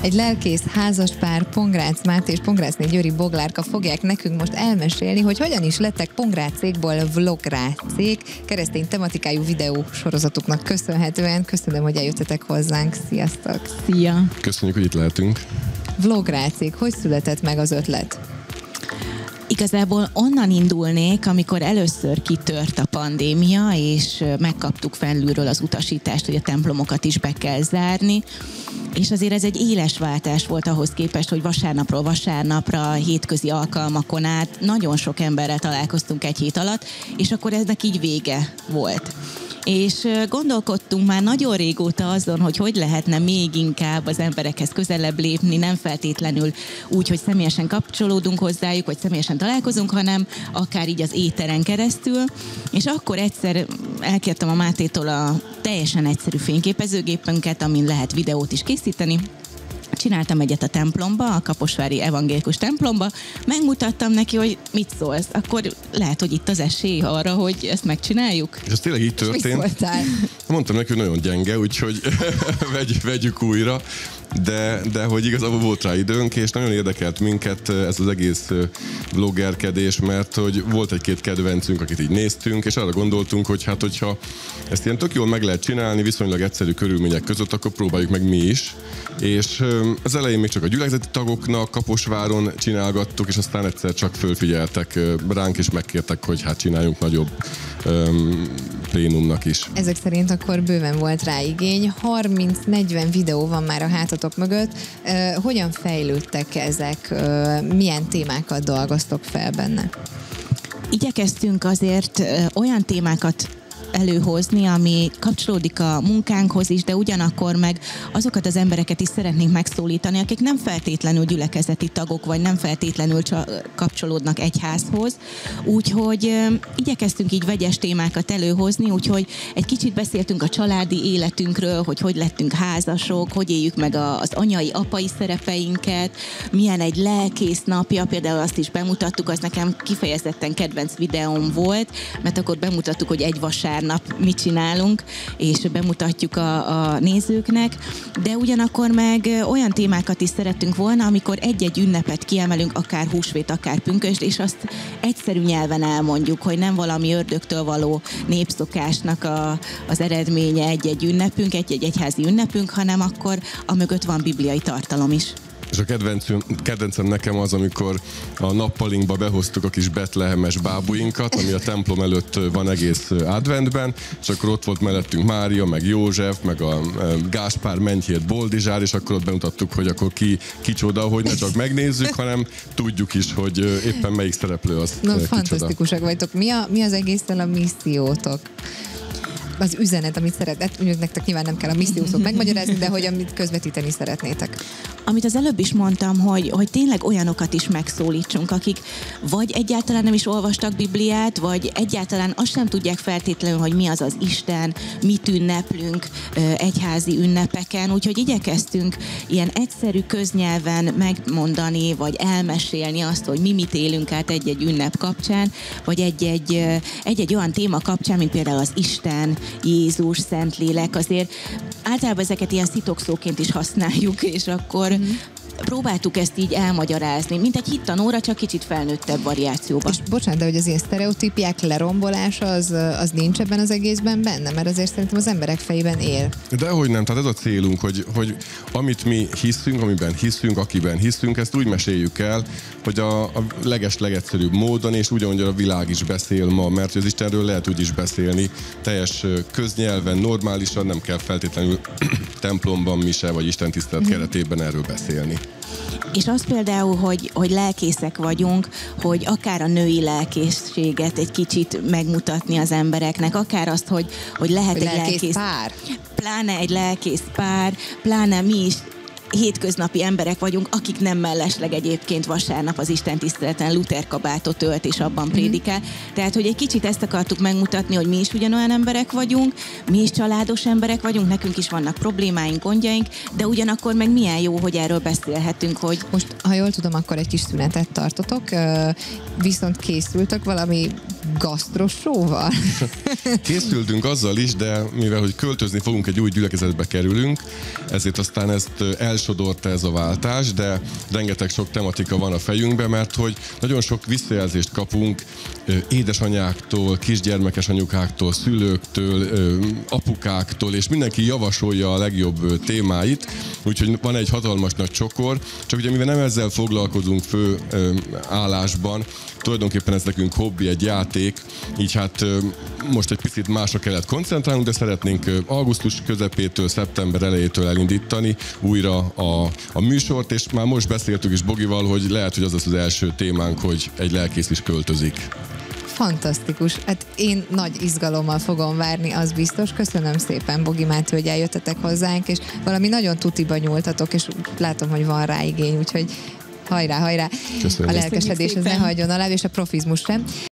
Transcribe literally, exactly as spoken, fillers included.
Egy lelkész házaspár, Pongrácz Máté és Pongráczné Győri Boglárka fogják nekünk most elmesélni, hogy hogyan is lettek Pongráczékból Vlográcék, keresztény tematikájú videó sorozatuknak köszönhetően. Köszönöm, hogy eljöttetek hozzánk. Sziasztok! Szia! Köszönjük, hogy itt lehetünk. Vlográcék, hogy született meg az ötlet? Igazából onnan indulnék, amikor először kitört a pandémia, és megkaptuk felülről az utasítást, hogy a templomokat is be kell zárni, és azért ez egy éles váltás volt ahhoz képest, hogy vasárnapról vasárnapra, hétközi alkalmakon át nagyon sok emberrel találkoztunk egy hét alatt, és akkor eznek így vége volt. És gondolkodtunk már nagyon régóta azon, hogy hogy lehetne még inkább az emberekhez közelebb lépni, nem feltétlenül úgy, hogy személyesen kapcsolódunk hozzájuk, vagy személyesen találkozunk, hanem akár így az éteren keresztül. És akkor egyszer elkértem a Mátétól a teljesen egyszerű fényképezőgépünket, amin lehet videót is készíteni. Csináltam egyet a templomba, a kaposvári evangélikus templomba, megmutattam neki, hogy mit szólsz, akkor lehet, hogy itt az esély arra, hogy ezt megcsináljuk. És ez tényleg így történt. Mondtam neki, hogy nagyon gyenge, úgyhogy vegy, vegyük újra, de, de hogy igazából volt rá időnk, és nagyon érdekelt minket ez az egész vloggerkedés, mert hogy volt egy-két kedvencünk, akit így néztünk, és arra gondoltunk, hogy hát hogyha ezt ilyen tök jól meg lehet csinálni, viszonylag egyszerű körülmények között, akkor próbáljuk meg mi is. És az elején még csak a gyülekezeti tagoknak Kaposváron csinálgattuk, és aztán egyszer csak fölfigyeltek ránk, és megkértek, hogy hát csináljunk nagyobb um, plénumnak is. Ezek szerint akkor bőven volt rá igény. harminc-negyven videó van már a hátatok mögött. Uh, hogyan fejlődtek ezek? Uh, milyen témákat dolgoztok fel benne? Igyekeztünk azért uh, olyan témákat előhozni, ami kapcsolódik a munkánkhoz is, de ugyanakkor meg azokat az embereket is szeretnénk megszólítani, akik nem feltétlenül gyülekezeti tagok, vagy nem feltétlenül kapcsolódnak egyházhoz. Úgyhogy e, igyekeztünk így vegyes témákat előhozni, úgyhogy egy kicsit beszéltünk a családi életünkről, hogy hogy lettünk házasok, hogy éljük meg a, az anyai, apai szerepeinket, milyen egy lelkész napja, például azt is bemutattuk, az nekem kifejezetten kedvenc videóm volt, mert akkor bemutattuk, hogy egy vasárnap nap mit csinálunk, és bemutatjuk a, a nézőknek, de ugyanakkor meg olyan témákat is szerettünk volna, amikor egy-egy ünnepet kiemelünk, akár húsvét, akár pünkösd, és azt egyszerű nyelven elmondjuk, hogy nem valami ördögtől való népszokásnak a, az eredménye egy-egy ünnepünk, egy-egy egyházi ünnepünk, hanem akkor amögött van bibliai tartalom is. És a kedvencem, kedvencem nekem az, amikor a nappalinkba behoztuk a kis betlehemes bábuinkat, ami a templom előtt van egész adventben, és akkor ott volt mellettünk Mária, meg József, meg a Gáspár, Mentyét, Boldizsár, és akkor ott bemutattuk, hogy akkor ki kicsoda, hogy ne csak megnézzük, hanem tudjuk is, hogy éppen melyik szereplő az no, kicsoda. Fantasztikusak vagytok. Mi, a, mi az egészen a missziótok? Az üzenet, amit szeretnétek, mondjuk nektek nyilván nem kell a missziót megmagyarázni, de hogy amit közvetíteni szeretnétek. Amit az előbb is mondtam, hogy, hogy tényleg olyanokat is megszólítsunk, akik vagy egyáltalán nem is olvastak Bibliát, vagy egyáltalán azt sem tudják feltétlenül, hogy mi az az Isten, mit ünneplünk egyházi ünnepeken, úgyhogy igyekeztünk ilyen egyszerű köznyelven megmondani, vagy elmesélni azt, hogy mi mit élünk át egy-egy ünnep kapcsán, vagy egy-egy, egy-egy olyan téma kapcsán, mint például az Isten, Jézus, Szentlélek, azért általában ezeket ilyen szitokszóként is használjuk, és akkor mm. próbáltuk ezt így elmagyarázni, mint egy hittanóra, csak kicsit felnőttebb variációban. És bocsánat, de hogy az ilyen sztereotípiák lerombolása, az, az nincs ebben az egészben benne? Mert azért szerintem az emberek fejében él. Dehogy nem, tehát ez a célunk, hogy, hogy amit mi hiszünk, amiben hiszünk, akiben hiszünk, ezt úgy meséljük el, hogy a, a leges, legegyszerűbb módon, és ugyanúgy a világ is beszél ma, mert az Istenről lehet úgy is beszélni, teljes köznyelven, normálisan, nem kell feltétlenül templomban, mise vagy istentisztelet keretében erről beszélni. És az például, hogy, hogy lelkészek vagyunk, hogy akár a női lelkészséget egy kicsit megmutatni az embereknek, akár azt, hogy, hogy lehet hogy egy lelkész, lelkész pár. Pláne egy lelkész pár, pláne mi is hétköznapi emberek vagyunk, akik nem mellesleg egyébként vasárnap az istentiszteleten Luther kabátot ölt és abban prédikál. Mm. Tehát, hogy egy kicsit ezt akartuk megmutatni, hogy mi is ugyanolyan emberek vagyunk, mi is családos emberek vagyunk, nekünk is vannak problémáink, gondjaink, de ugyanakkor meg milyen jó, hogy erről beszélhetünk, hogy... Most, ha jól tudom, akkor egy kis szünetet tartotok, viszont készültök valami gasztrosóval? Készültünk azzal is, de mivel, hogy költözni fogunk, egy új gyülekezetbe kerülünk, ezért aztán ezt elsodorta ez a váltás, de rengeteg sok tematika van a fejünkben, mert hogy nagyon sok visszajelzést kapunk édesanyáktól, kisgyermekes anyukáktól, szülőktől, apukáktól, és mindenki javasolja a legjobb témáit, úgyhogy van egy hatalmas nagy csokor, csak ugye mivel nem ezzel foglalkozunk fő állásban, tulajdonképpen ez nekünk hobbi, egy játék, így hát most egy picit másra kellett koncentrálnunk, de szeretnénk augusztus közepétől, szeptember elejétől elindítani újra a, a műsort, és már most beszéltük is Bogival, hogy lehet, hogy az lesz az első témánk, hogy egy lelkész is költözik. Fantasztikus. Hát én nagy izgalommal fogom várni, az biztos. Köszönöm szépen, Bogi Máté, hogy eljöttetek hozzánk, és valami nagyon tutiba nyúltatok, és látom, hogy van rá igény, úgyhogy hajrá, hajrá. Köszönöm. A lelkesedés az ne hagyjon alá, és a profizmus sem.